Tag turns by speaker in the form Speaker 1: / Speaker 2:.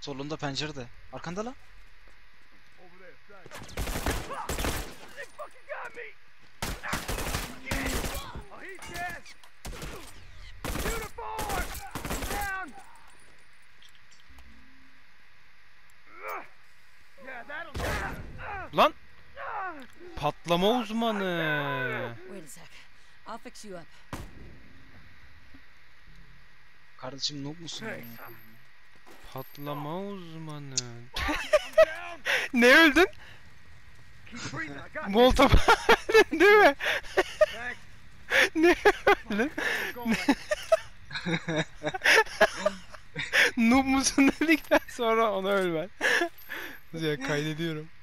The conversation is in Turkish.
Speaker 1: Solunda pencerede. Arkanda lan.
Speaker 2: Lan! Patlama uzmanı.
Speaker 3: Wait a sec. I'll fix you up.
Speaker 1: Kardeşim noob musun? ya?
Speaker 2: Patlama uzmanı. Ne öldün? Molotov. Değil mi? Ne öldün? Noob musun dedikten sonra ona ölmen. Ya kaydediyorum.